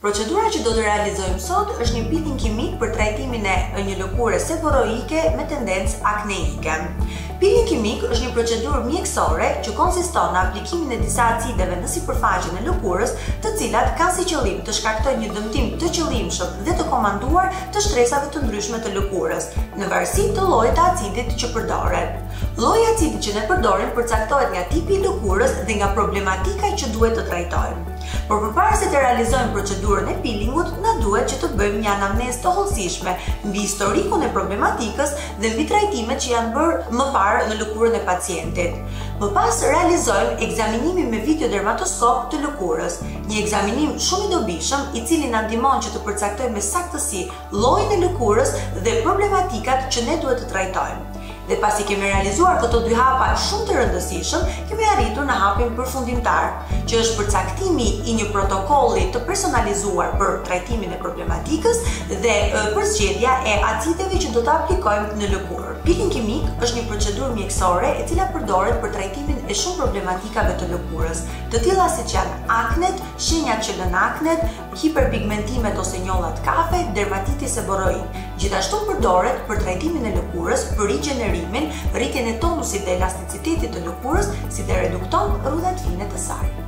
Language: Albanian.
Procedura që do të realizojmë sot është një peeling kimik për trajtimin e një lëkure seboroike me tendencë akneike. Peeling kimik është një procedurë mjekësore që konsiston në aplikimin e disa acideve në sipërfaqen e lëkurës, të cilat kanë si qëllim të shkaktojnë një dëmtim të qëllimshëm dhe të komanduar të shtresave të ndryshme të lëkurës, në varësi të llojit të acidit që përdoret. Lloji i acidit që ne përdorim përcaktohet nga tipi i lëkurës dhe nga problematika që duhet të trajtojmë. Por përpara se të realizojmë procedurën e peelingut, na duhet që të bëjmë një anamnezë të hollësishme mbi historikun e problematikës dhe mbi trajtimet që janë bërë më parë në lëkurën e pacientit. Më pas realizojmë ekzaminimin me videodermatoskop të lëkurës, një ekzaminim shumë i dobishëm i cili na ndihmon që të përcaktojmë me saktësi llojin e lëkurës dhe problematikat që ne duhet të trajtojmë. Dhe pasi kemi realizuar këto dy hapa shumë të rëndësishëm, kemi arritur në hapin përfundimtar, që është përcaktimi i një protokolli të personalizuar për trajtimin e problematikës dhe përzgjedhja e acideve që do të aplikojmë në lëkurë. Peeling kimik është një procedurë mjekësore e cila përdoret për trajtimin e shumë problematikave të lëkurës, të tilla siç janë aknet, shenjat që lën aknet, hiperpigmentimet ose njollat kafe, dermatiti seboroik. Gjithashtu përdoret për trajtimin e lëkurës, për rigjenerimin, rritjen e tonusit dhe elasticitetit të lëkurës, si dhe redukton rrudhat fine të saj.